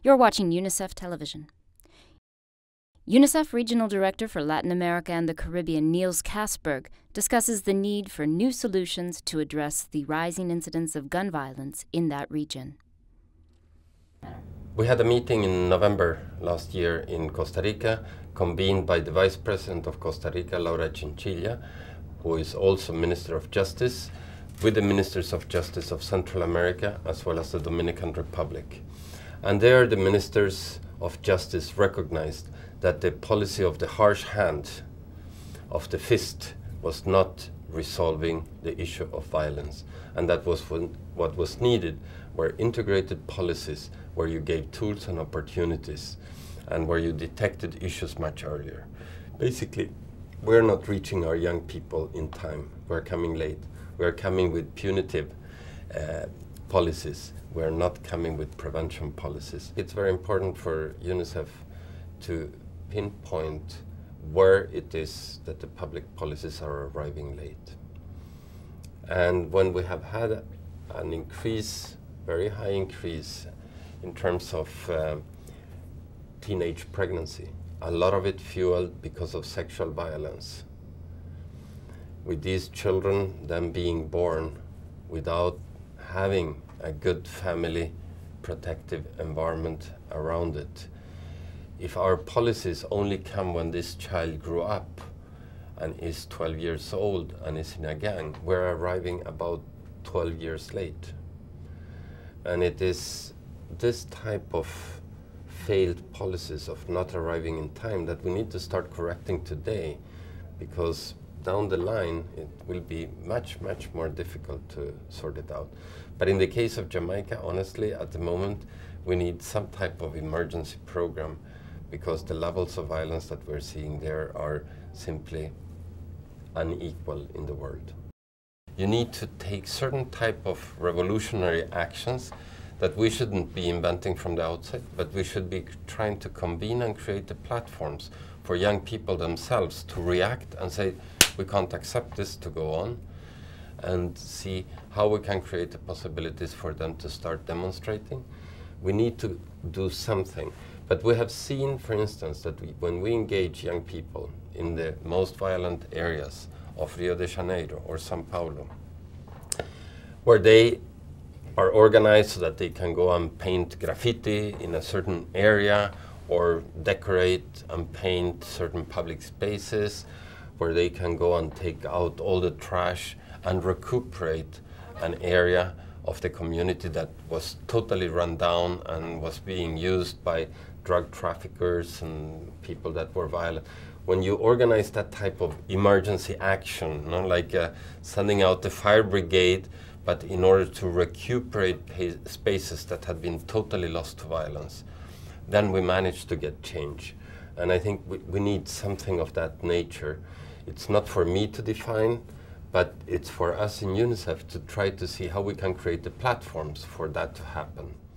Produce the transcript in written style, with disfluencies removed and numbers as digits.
You're watching UNICEF Television. UNICEF Regional Director for Latin America and the Caribbean, Niels Kasberg, discusses the need for new solutions to address the rising incidence of gun violence in that region. We had a meeting in November last year in Costa Rica, convened by the Vice President of Costa Rica, Laura Chinchilla, who is also Minister of Justice, with the Ministers of Justice of Central America, as well as the Dominican Republic. And there the Ministers of Justice recognized that the policy of the harsh hand, of the fist, was not resolving the issue of violence. And that was what was needed were integrated policies where you gave tools and opportunities and where you detected issues much earlier. Basically, we're not reaching our young people in time. We're coming late. We're coming with punitive policies. We're not coming with prevention policies. It's very important for UNICEF to pinpoint where it is that the public policies are arriving late. And when we have had an increase, very high increase, in terms of teenage pregnancy, a lot of it fueled because of sexual violence. With these children then being born without having a good family protective environment around it. If our policies only come when this child grew up and is 12 years old and is in a gang, we're arriving about 12 years late. And it is this type of failed policies of not arriving in time that we need to start correcting today, because down the line it will be much, much more difficult to sort it out. But in the case of Jamaica, honestly, at the moment, we need some type of emergency program, because the levels of violence that we're seeing there are simply unequal in the world. You need to take certain type of revolutionary actions that we shouldn't be inventing from the outset, but we should be trying to convene and create the platforms for young people themselves to react and say, we can't accept this to go on, and see how we can create the possibilities for them to start demonstrating. We need to do something. But we have seen, for instance, that when we engage young people in the most violent areas of Rio de Janeiro or São Paulo, where they are organized so that they can go and paint graffiti in a certain area or decorate and paint certain public spaces, where they can go and take out all the trash and recuperate an area of the community that was totally run down and was being used by drug traffickers and people that were violent. When you organize that type of emergency action, you know, like sending out the fire brigade, but in order to recuperate spaces that had been totally lost to violence, then we managed to get change. And I think we need something of that nature. It's not for me to define, but it's for us in UNICEF to try to see how we can create the platforms for that to happen.